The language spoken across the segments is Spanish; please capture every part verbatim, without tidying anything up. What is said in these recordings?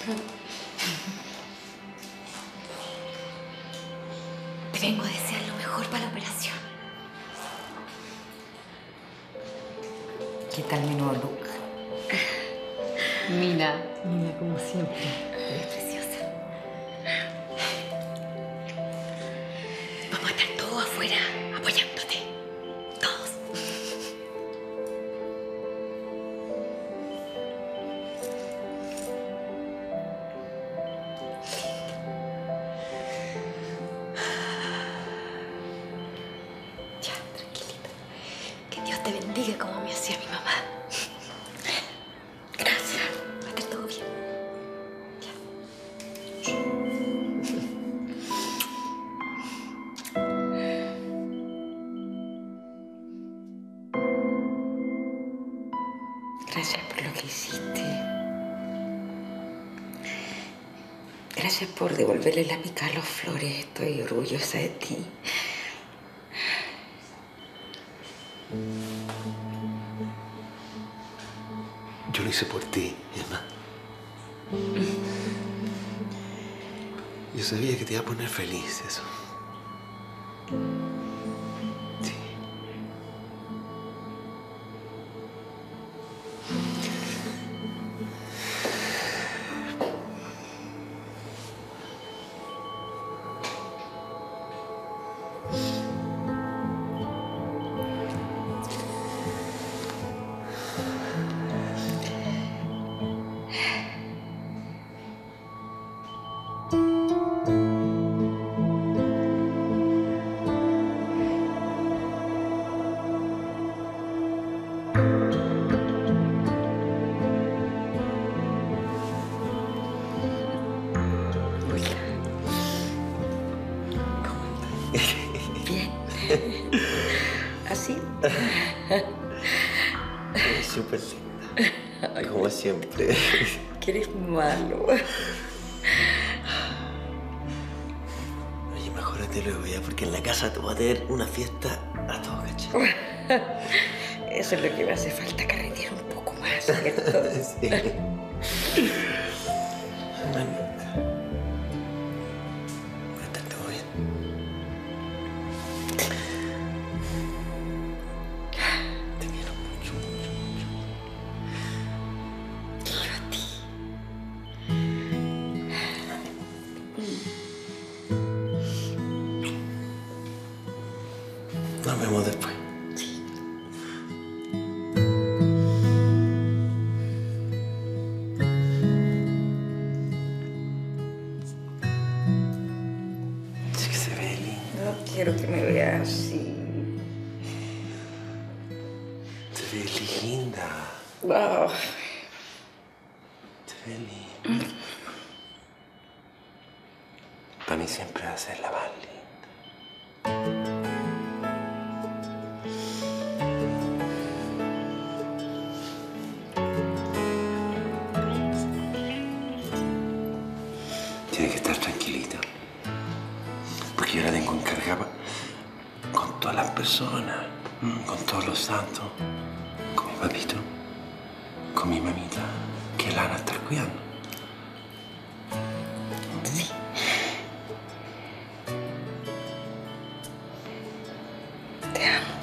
Te vengo a desear lo mejor para la operación. ¿Qué tal mi nuevo look? Mira, Mira, como siempre. eres preciosa. Vamos a estar todos afuera apoyándote. Todos. Ya, tranquilita. Que Dios te bendiga como me hacía mi mamá. Gracias. Va a estar todo bien. Gracias por lo que hiciste. Gracias por devolverle la mica a los flores. Estoy orgullosa de ti. Yo lo hice por ti, Emma. Yo sabía que te iba a poner feliz, eso. Sí. Bien. ¿Así? Eres súper linda. Como siempre. Que eres malo. Oye, mejórate luego ya, porque en la casa te voy a tener una fiesta a todo cachete. Eso es lo que me hace falta, carretear un poco más, ¿cierto? Sí. Manita. ¿Va a estar todo bien? Te quiero mucho, mucho, mucho. Y yo a ti. Nos vemos después. Sí que se ve lindo. No quiero que me veas así. Se ve linda. Oh. Se ve linda. Para mí siempre va a ser la más linda. Tiene que estar tranquilita. Porque yo la tengo encargada con todas las personas, con todos los santos, con mi papito, con mi mamita, que la van a estar cuidando. Sí. Te amo.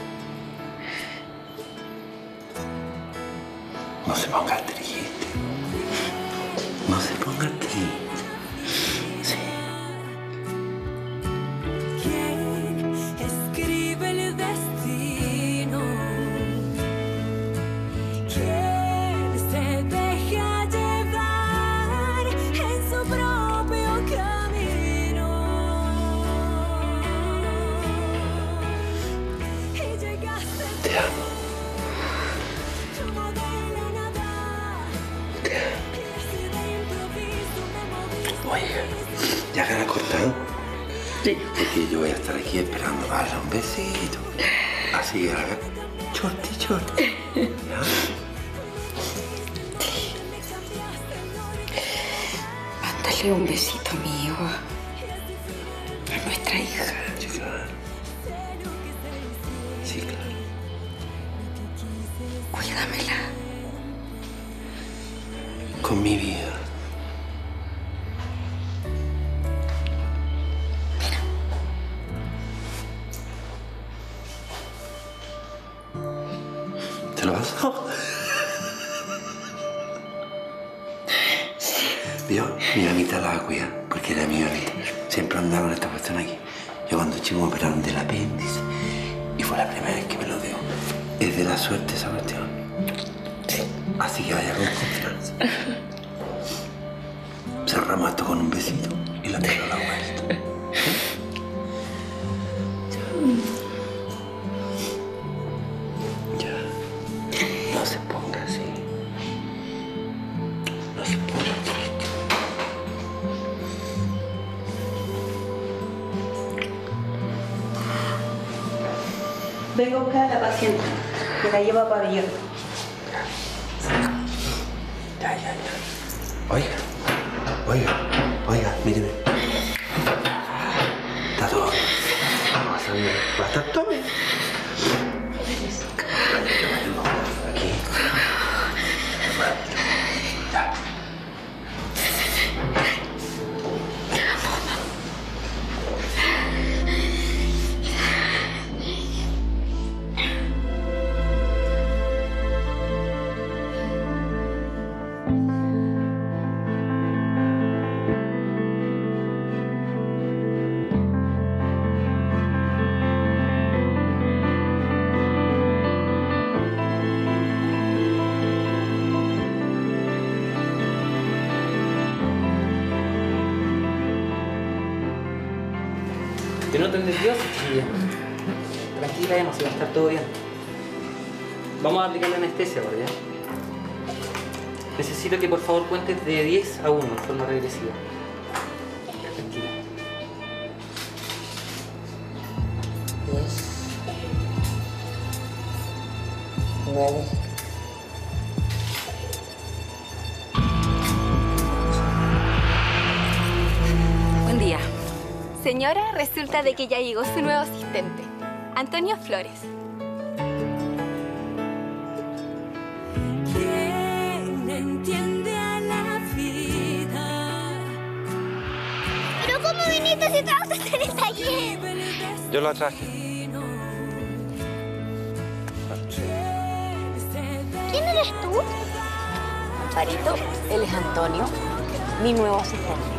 No se ponga triste. No se ponga triste. Sí. ¿Quién escribe el destino? ¿Quién se deja llevar en su propio camino? Y llegaste Te amo. como de la nada. Te amo. Y así de improviso me moviste. Oye, ¿ya han acostado? Sí. Porque yo voy a estar aquí esperando para darle un besito. Así que haga chorti, chorti. ¿Ya? Mándale un besito mío a nuestra hija. Sí, claro. Sí, claro. Cuídamela. Con mi vida. pasó? Vio, mi mamita la va a cuidar, porque era mi mamita. Siempre andaba con esta cuestión aquí. Yo cuando chico me operaron del apéndice y fue la primera vez que me lo dio. Es de la suerte esa cuestión. Sí. Así que vaya con confianza. Cerramos esto con un besito y la pelo a la vuelta. Ya. No se ponga así. No se ponga triste. Vengo a buscar a la paciente, que la llevo a pabellón. Ya, ya, ya. Oiga, oiga, oiga, míreme. Está todo bien. Va a estar bien. Va a estar todo bien. Aquí. Ya. Yo no te entendió, chiquilla. Tranquila, Emma, si va a estar todo bien. Vamos a aplicar la anestesia ahora, ¿ya? Necesito que por favor cuentes de diez a uno en forma regresiva. Tranquila. diez, nueve, Buen día. Señora, resulta de que ya llegó su nuevo asistente, Antonio Flores. ¿Quién entiende a la vida? ¿Pero cómo viniste si trabajas en el taller? Yo la traje. ¿Quién eres tú? Amparito, él es Antonio, mi nuevo asistente.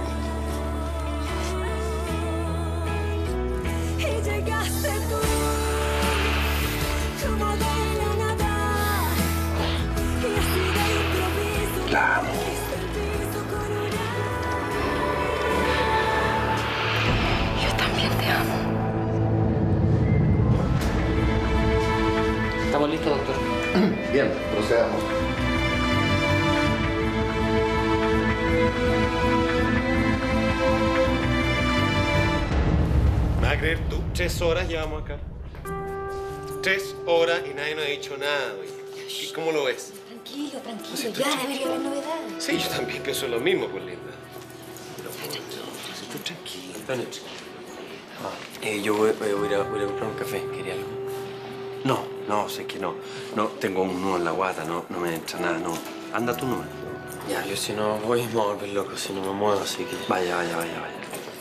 Y llegaste tú, como de la nada. Y así de improviso, La amo. moviste el piso con una. Yo también te amo. ¿Estamos listos, doctor? Bien, procedamos. ¿Me vas a creer tú? Tres horas llevamos acá. Tres horas y nadie nos ha dicho nada, güey. ¿Y cómo lo ves? Tranquilo, tranquilo, ya debería haber novedades. Sí, yo también pienso lo mismo, pues, linda. Pero, tú tranquilo. Antonio. Eh, yo voy, voy a ir a, voy a comprar un café. ¿Quería algo? No, no, sé que no. No, tengo un nudo en la guata, no, no me entra nada, no. Anda tú nomás. Ya, yo si no voy me voy a volver loco, si no me muevo, así que... Vaya, vaya, vaya, vaya.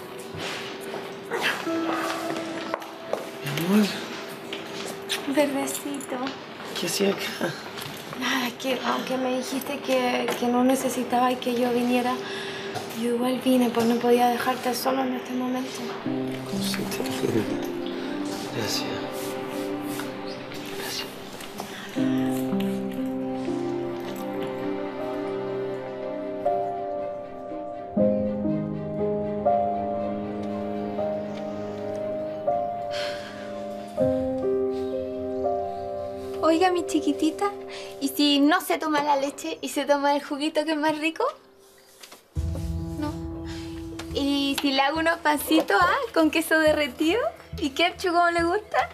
Mi amor, Verdecito. ¿qué hacía acá? Nada, es que aunque me dijiste que, que no necesitaba y que yo viniera, yo igual vine, pues no podía dejarte solo en este momento. Cosita linda. Gracias. Gracias. Oiga, mi chiquitita, ¿y si no se toma la leche y se toma el juguito que es más rico? ¿No? ¿Y si le hago unos pancitos, ah, con queso derretido y ketchup como le gusta?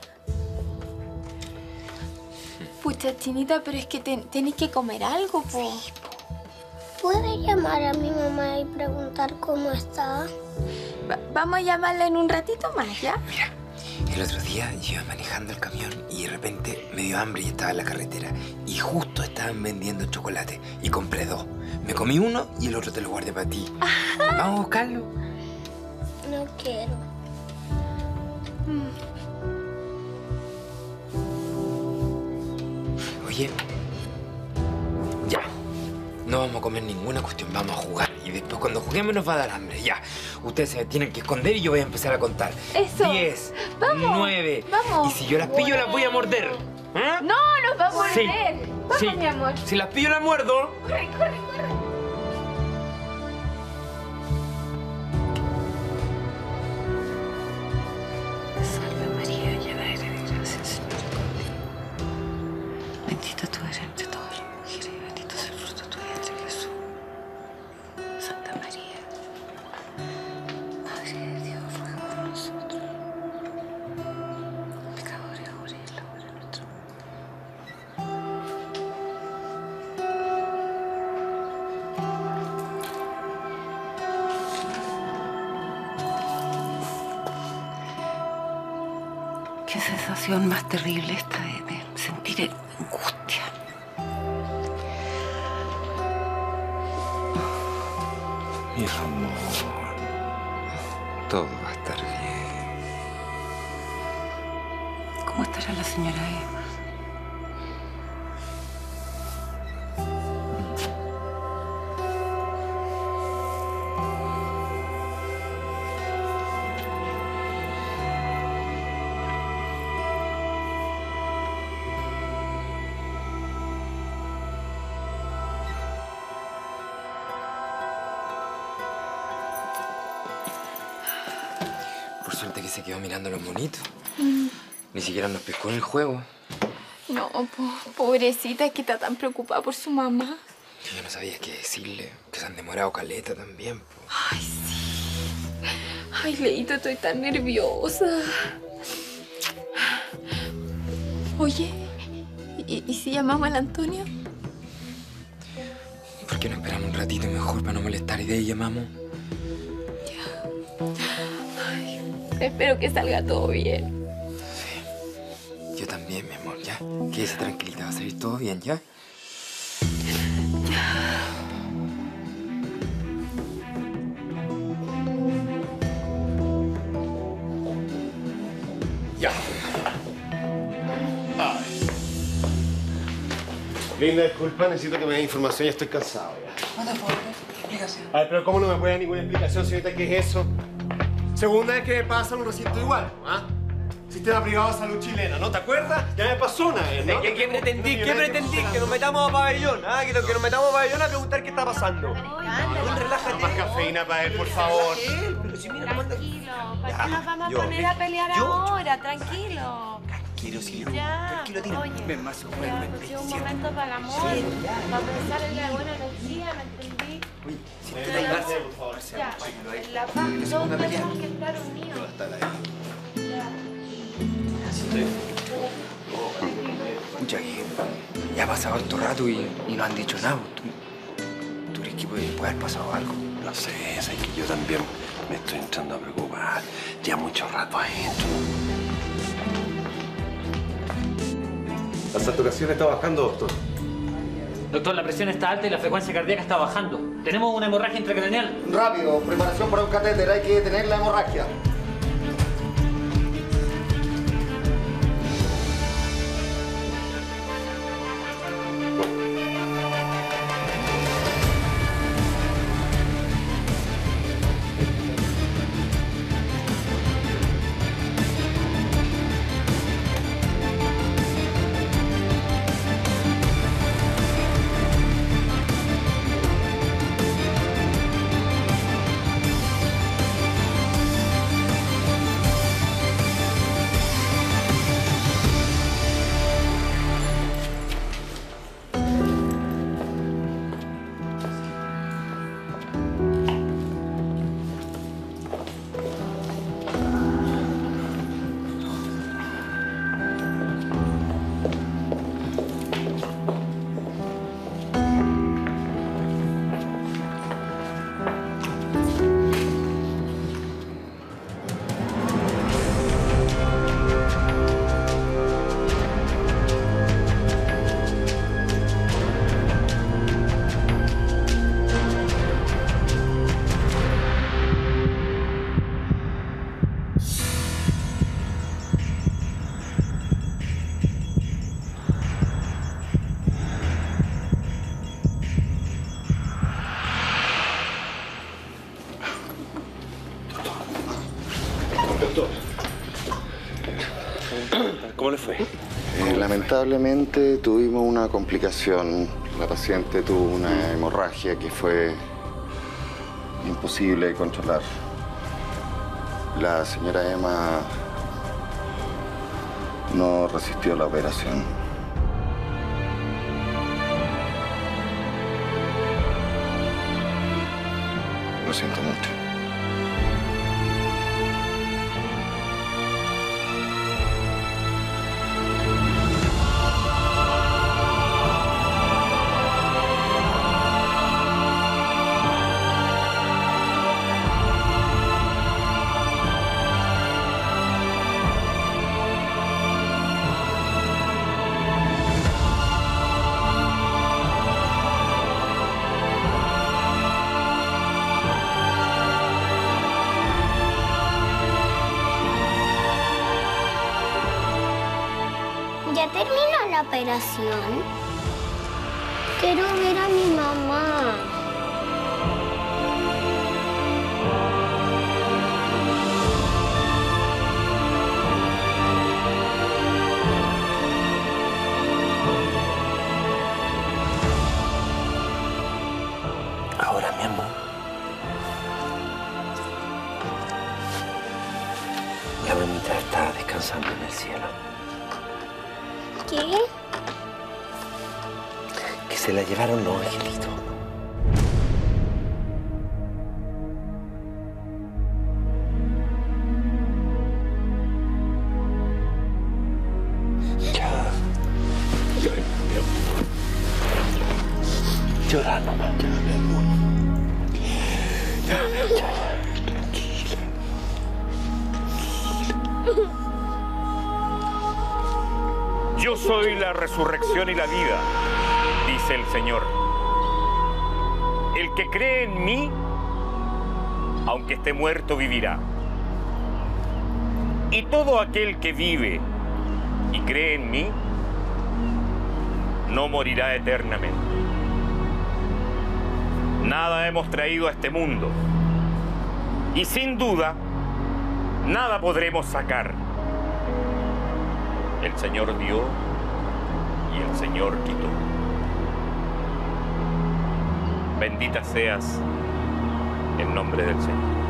Pucha, Chinita, pero es que te, tenés que comer algo, po. ¿Puedes llamar a mi mamá y preguntar cómo está? Va- vamos a llamarla en un ratito más, ¿ya? Mira, el otro día yo iba manejando el camión y de repente me dio hambre y estaba en la carretera. Y justo estaban vendiendo chocolate y compré dos. Me comí uno y el otro te lo guardé para ti. ¿Vamos a buscarlo? No quiero. Oye, Oye, ya. No vamos a comer ninguna cuestión, vamos a jugar. Y después cuando juguemos nos va a dar hambre. Ya. Ustedes se tienen que esconder y yo voy a empezar a contar. Eso. Diez, Vamos. nueve. Vamos. Y si yo las pillo, las voy a morder. ¿Eh? No, nos va a morder. Sí. Vamos, Sí. mi amor. Si las pillo, las muerdo. Corre, corre, corre. Salve María, llena eres de gracia, Señor es contigo. Bendita tú eres entre todas las mujeres y bendito es el fruto de tu vientre, Jesús. Santa María, Madre de Dios, ruega por nosotros, pecadores ahora y en la hora de nuestra muerte. Qué sensación más terrible esta de, de sentir angustia. Mi amor, todo va a estar bien. ¿Cómo estará la señora Emma? Por suerte que se quedó mirando a los monitos. Ni siquiera nos pescó en el juego. No, po, pobrecita, es que está tan preocupada por su mamá. Yo no sabía qué decirle, que se han demorado caleta también. Po. Ay, sí. Ay, Leito, estoy tan nerviosa. Oye, ¿y, y si llamamos al Antonio? ¿Por qué no esperamos un ratito mejor para no molestar y de ahí llamamos? Ay, espero que salga todo bien. Yo también, mi amor, ¿ya? Quédese tranquilita, va a salir todo bien, ¿ya? Ya. Ay. Linda, disculpa, necesito que me dé información, ya estoy cansado ya. No te puedo creer. ¿Qué explicación? A ver, pero ¿cómo no me puede dar ninguna explicación, señorita? ¿Qué es eso? Segunda vez que me pasa en un recinto igual, ¿ah? Sistema privado de salud chilena, ¿no? ¿Te acuerdas? Ya me pasó una vez, ¿no? ¿Qué, qué pretendí? ¿Qué pretendí? Que nos metamos a pabellón, ¿ah? Que, que nos metamos a pabellón a preguntar qué está pasando. Relájate. Más cafeína para él, por favor. Pero si mira, manda... Tranquilo, ¿para qué nos vamos a yo, poner a pelear yo. ahora? Tranquilo. Tranquilo, sí. Ya. Tranquilo, tira. Oye, Ven más, un ya, momento. pues, un momento para el amor, para pensar en la buena energía, ¿me entendí? Oye, si Eh, tú la ibas por favor. Ya, en la paz, todos tenemos que estar unidos. Ya. Pucha, que ya ha pasado harto rato y, y no han dicho nada. ¿Tú, tú crees que puede, puede haber pasado algo? No sé, es que yo también me estoy entrando a preocupar. Ya mucho rato adentro. La saturación está bajando, doctor. Doctor, la presión está alta y la frecuencia cardíaca está bajando. Tenemos una hemorragia intracraneal. Rápido, preparación para un catéter, hay que detener la hemorragia. Lamentablemente tuvimos una complicación. La paciente tuvo una hemorragia que fue imposible de controlar. La señora Emma no resistió la operación. Lo siento mucho. ¿Ya terminó la operación? Quiero ver a mi mamá. Ahora, mi amor. La mamita está descansando en el cielo. ¿Qué? Que se la llevaron los angelitos. Ya. Llora, mi amor. Llora nomás. Ya, mi amor. Ya, mi amor. Ya, tranquila. Yo soy la resurrección y la vida, dice el Señor. El que cree en mí, aunque esté muerto, vivirá. Y todo aquel que vive y cree en mí, no morirá eternamente. Nada hemos traído a este mundo. Y sin duda, nada podremos sacar. El Señor dio y el Señor quitó. Bendita seas en nombre del Señor.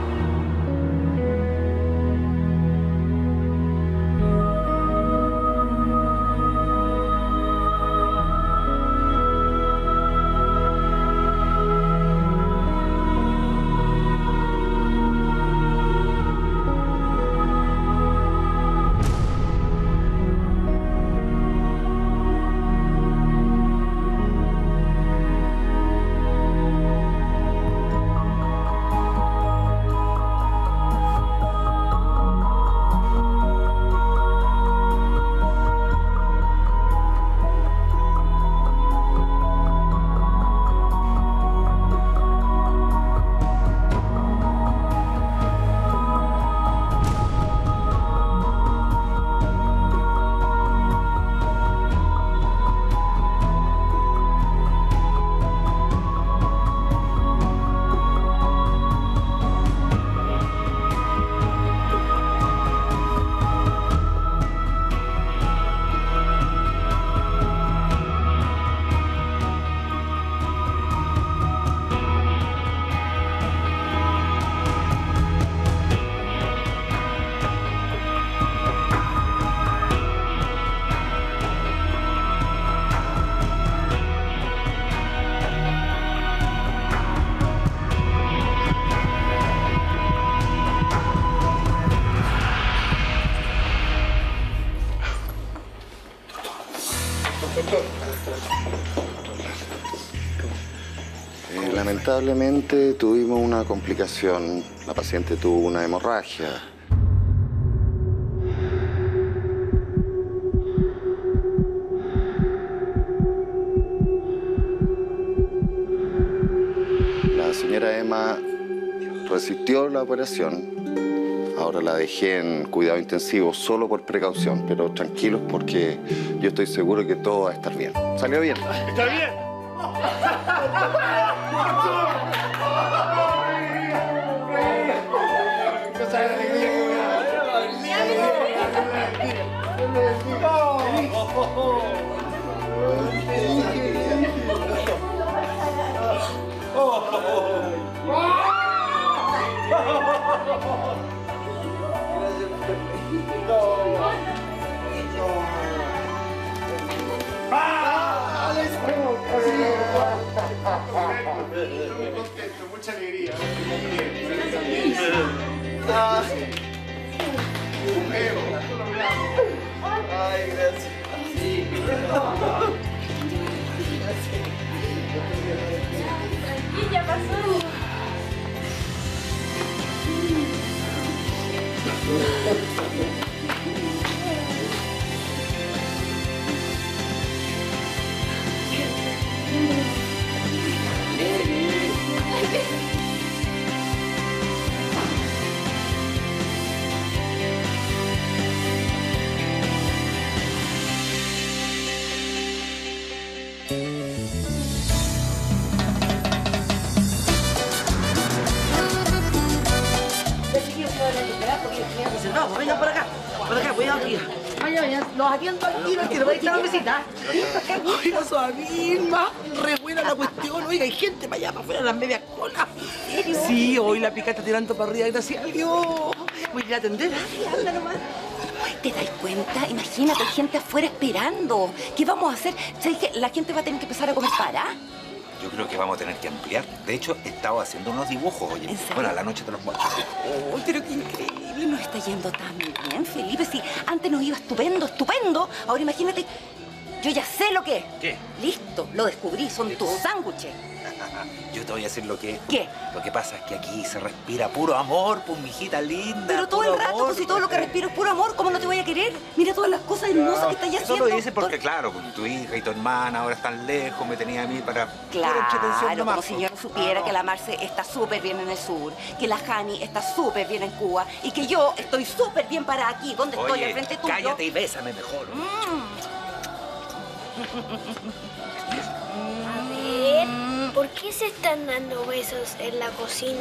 Eh, lamentablemente tuvimos una complicación. La paciente tuvo una hemorragia. La señora Emma resistió la operación. Ahora la dejé en cuidado intensivo solo por precaución, pero tranquilos porque yo estoy seguro que todo va a estar bien. ¿Salió bien? ¡Está bien! ¡Oh! ¡Ah! Muy contento, mucha alegría. Ah. Ay, gracias. Sí. Y ya pasó. No, vengan por acá, por acá, cuidado aquí. Vaya, vaya, los atiendo al tiro, al tiro, voy a echar la visita. Oiga, su misma, re buena la cuestión, oiga, hay gente para allá, para afuera, las medias colas. ¿En serio? Sí, hoy la pica está tirando para arriba, gracias a Dios. Voy a ir a atender. Anda nomás. ¿Te das cuenta? Imagínate, hay gente afuera esperando. ¿Qué vamos a hacer? ¿Sabes que la gente va a tener que empezar a comer para? Yo creo que vamos a tener que ampliar. De hecho, he estado haciendo unos dibujos, oye. Bueno, a la noche te los muestro. Oh, pero qué increíble, nos está yendo tan bien, Felipe. Si antes nos iba estupendo, estupendo. Ahora imagínate, yo ya sé lo que es. ¿Qué? Listo, lo descubrí, son tus sándwiches. Yo te voy a decir lo que... ¿Qué? Lo que pasa es que aquí se respira puro amor, pues, mijita linda. Pero todo puro el rato, amor. pues si todo lo que respiro es puro amor, ¿cómo no te voy a querer? Mira todas las cosas hermosas que estás Eso haciendo. lo dices porque, claro, pues, tu hija y tu hermana ahora están lejos, me tenía a mí para... Claro, entretención nomás, como si pues. yo no supiera que la Marce está súper bien en el sur, que la Jani está súper bien en Cuba y que yo estoy súper bien para aquí, donde estoy Oye, al frente tuyo. cállate y bésame mejor. A ver, ¿por qué se están dando besos en la cocina?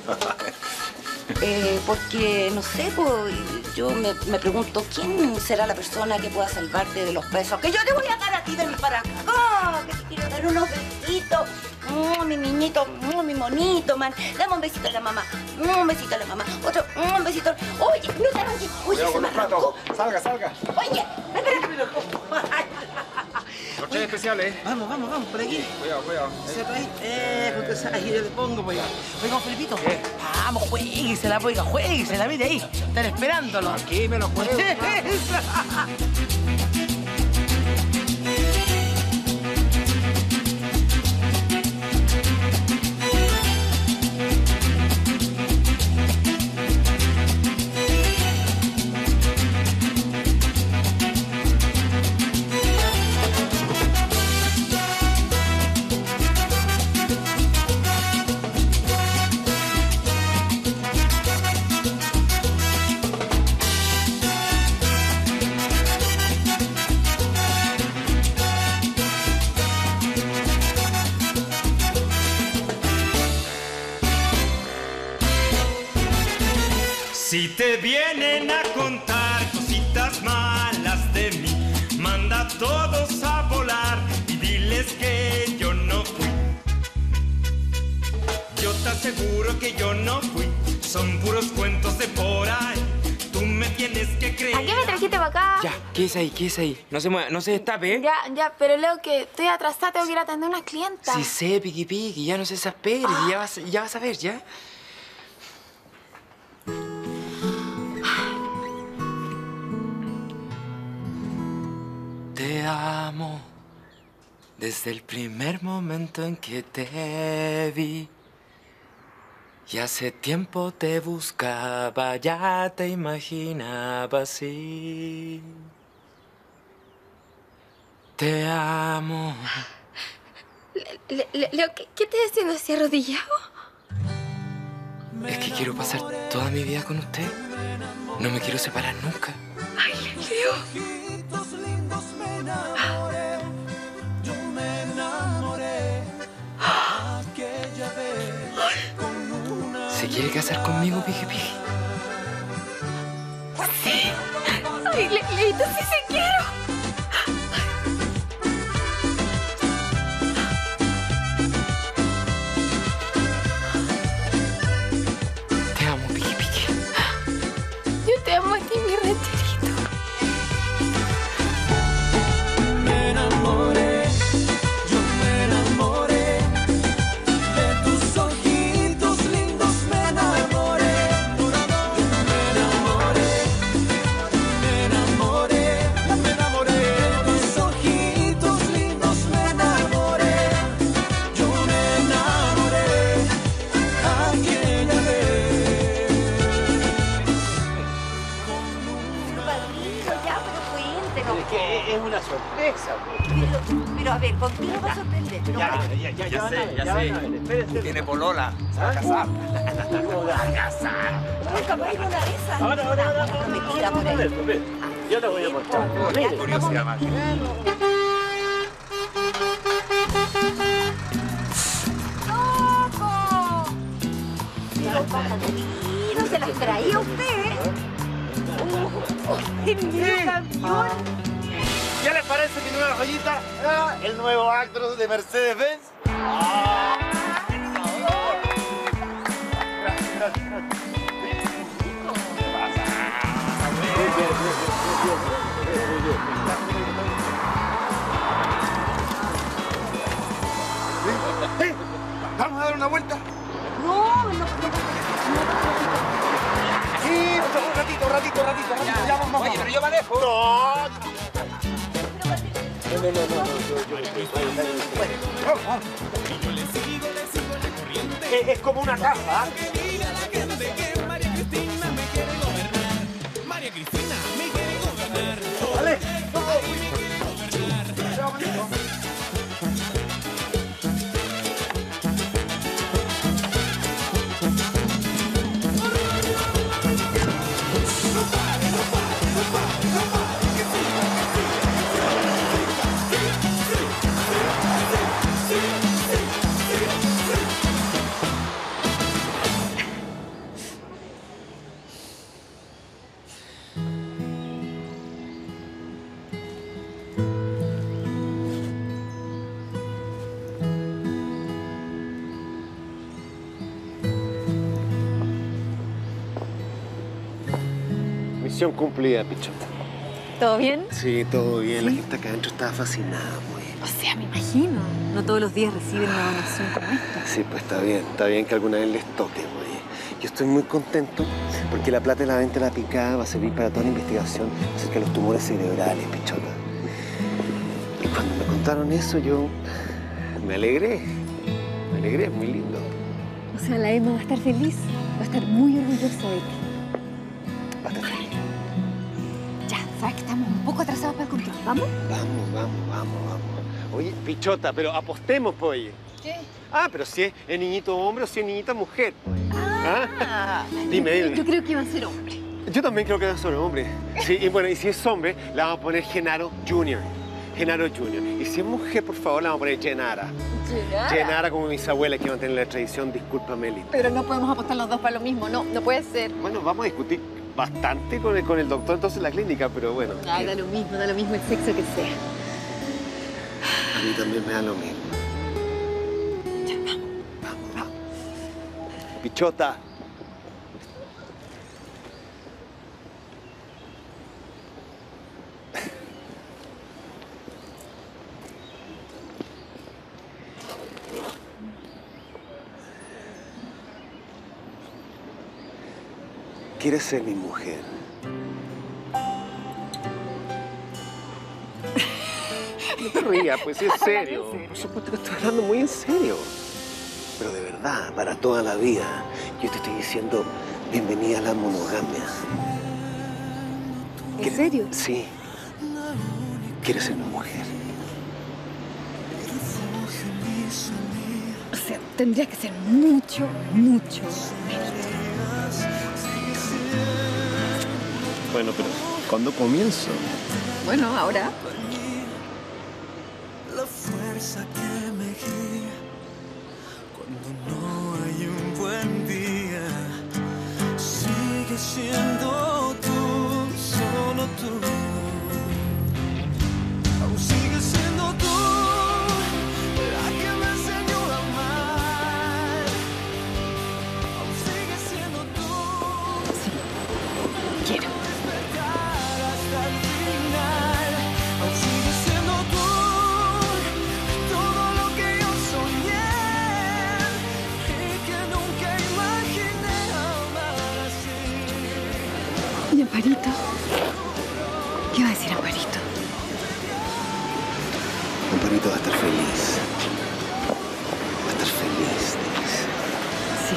Eh, porque, no sé, pues, yo me, me pregunto, ¿quién será la persona que pueda salvarte de los besos que yo te voy a dar a ti de mi para acá? Que te quiero dar unos besitos. Mm, mi niñito, mm, mi monito, man. Dame un besito a la mamá. Mm, un besito a la mamá. Otro, mm, un besito. Oye, no te arranques. Oye, se me arrancó. Salga, salga. Oye, ven, ven. Los tres especiales. Vamos, vamos, vamos, por aquí. Cuidado, cuidado. Siéntate ahí. Eh, usted sabe, ahí yo le pongo, pues. Oiga, Felipito. Vamos, jueguesela, oiga, jueguesela, mire ahí. Están esperándolo. Aquí me lo juego. Si te vienen a contar cositas malas de mí, manda a todos a volar y diles que yo no fui. Yo te aseguro que yo no fui, son puros cuentos de por ahí. Tú me tienes que creer. ¿A qué me trajiste para acá? Ya, ¿qué es ahí? ¿Qué es ahí? No se mueva, no se destape. Ya, ya, pero Leo, que estoy atrasada, tengo que ir a atender unas clientas. Sí sé, piqui piqui, ya no se exaspere, ya, vas, ya vas a ver, ¿ya? Te amo desde el primer momento en que te vi. Y hace tiempo te buscaba, ya te imaginaba así. Te amo. Le- le- Leo, ¿qué, qué te haciendo así arrodillado? Es que quiero pasar toda mi vida con usted. No me quiero separar nunca. Ay, Leo. Yo me enamoré aquella vez con una... ¿Se quiere casar conmigo, Piji Piji? Sí. Ay, Le- Leito, sí se quiero. Te amo, Piji Piji. esa, Pero, pero a ver, ¿con qué nos va a sorprender? Pero, Ya, para- ya, ya, Ya van a sé, ver, ya van sé. a ver, espérense. Tiene polola. Se va a casar. A casar. Nunca va a ir una de esas. Ahora, ahora, ahora, No ahora, me ahora, quiera por ahora, ahí. ver, ver. Yo te voy a mostrar. Mire. Curiosidad más. ¡Loco! Pero, ¿no se las traía usted? ¡Uh! ¡Qué lindo camión! ¿Qué les parece mi nueva joyita? Ah, el nuevo Actros de Mercedes-Benz. Ah. Gracias, gracias, gracias. Bien, bien, bien, bien, bien, bien, bien. ¿Eh? ¿Vamos a dar una vuelta? No, no, no. Sí, un ratito, un ratito, un ratito, ratito. Ya, vamos, vamos. Oye, pero yo manejo. No. No, no, no, no, no, yo, yo, bueno, vamos, vamos. Es, es como una casa, ¿ah? Dale, misión cumplida, Pichota. ¿Todo bien? Sí, todo bien. La gente acá adentro estaba fascinada, muy bien. O sea, me imagino. No todos los días reciben una donación como esta. Sí, pues está bien. Está bien que alguna vez les toque, oye. Yo estoy muy contento porque la plata de la venta de la picada va a servir para toda la investigación acerca de los tumores cerebrales, Pichota. Y cuando me contaron eso, yo me alegré. Me alegré, es muy lindo. O sea, la Emma va a estar feliz. Va a estar muy orgullosa de ti. Va a estar feliz. Ya, sabes que estamos un poco atrasados para el control. ¿Vamos? Vamos, vamos, vamos, vamos. Oye, Pichota, pero apostemos, pues, oye. ¿Qué? Ah, pero si es, es niñito hombre o si es niñita mujer. Ah, Dime, dime. Yo creo que va a ser hombre. Yo también creo que va a ser hombre. Sí, y bueno, y si es hombre, le vamos a poner Genaro junior Genaro junior Y si es mujer, por favor, le vamos a poner Genara. Genara. Genara como mis abuelas que mantienen la tradición. Discúlpame, Lita. Pero no podemos apostar los dos para lo mismo. No, no puede ser. Bueno, vamos a discutir bastante con el, con el doctor entonces en la clínica, pero bueno. Ay, da lo mismo, da lo mismo el sexo que sea. A mí también me da lo mismo. Ya, vamos. Vamos, vamos. Pichota. ¿Quieres ser mi mujer? No te rías, pues es serio. Por supuesto que estoy hablando muy en serio. Pero de verdad, para toda la vida, yo te estoy diciendo bienvenida a la monogamia. ¿En serio? Sí. ¿Quieres ser mi mujer? O sea, tendría que ser mucho, mucho mérito. Bueno, pero ¿cuándo comienzo? Bueno, ahora. La fuerza que me guía cuando no hay un buen día. Sigue siendo tú, solo tú. Aún sigue siendo tú la que me enseñó a amar. Aún sigue siendo tú. Sí, quiero. Hasta el final, aún sigue siendo tú todo lo que yo soñé y que nunca imaginé amar así. ¿Y Amparito? ¿Qué va a decir Amparito? Amparito va a estar feliz. Va a estar feliz, Denise. Sí.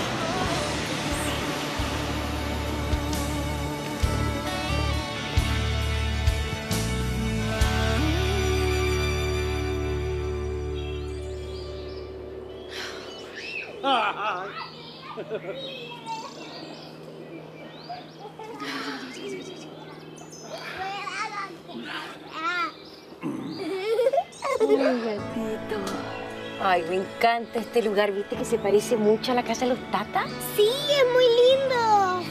Ay, gatito. Ay, me encanta este lugar. ¿Viste que se parece mucho a la casa de los Tata? Sí, es muy lindo.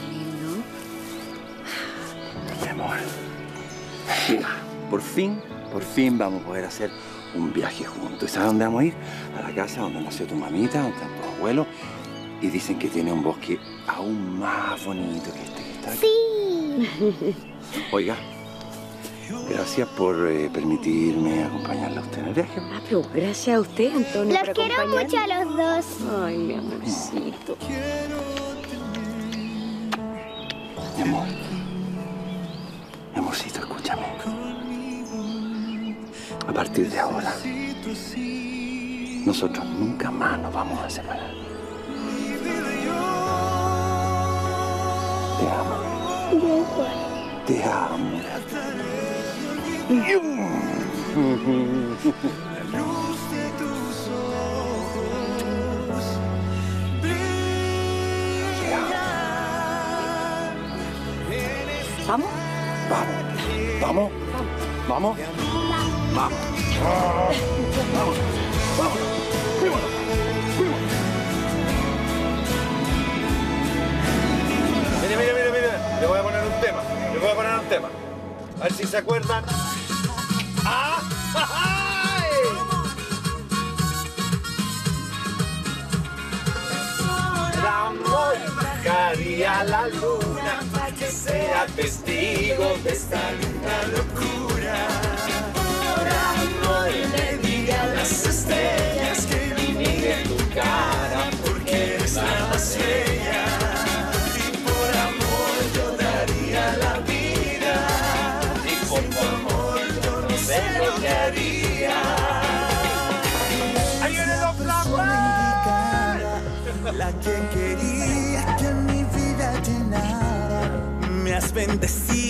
Mi amor. Mira, por fin, por fin vamos a poder hacer un viaje juntos. ¿Y sabes dónde vamos a ir? A la casa donde nació tu mamita, donde están tus abuelos. Y dicen que tiene un bosque aún más bonito que este que está aquí. Sí. Oiga, gracias por eh, permitirme acompañarla a usted en el viaje. Ah, pero gracias a usted, Antonio, Los por quiero acompañarme. mucho a los dos. Ay, mi amorcito. Mi amor. Mi amorcito, escúchame. A partir de ahora, nosotros nunca más nos vamos a separar. Te amo. Te amo. ¿Vamos? Vamos. Vamos. Vamos. Vamos. Vamos. Vamos. Fuímonos. Fuímonos. Mire, mire, mire, mire. Le voy a poner un tema. Le voy a poner un tema. A ver si se acuerdan. ¡Ah! ¡Ay! El amor bajaría la luna para que sea testigo de esta linda locura. Por amor le diga a las estrellas que mire tu cara porque eres la más bella. Y por amor yo daría la vida. Y por tu amor yo no sé lo que haría. ¡Ahí viene Don Flamber! La que quería que mi vida llenara. Me has bendecido.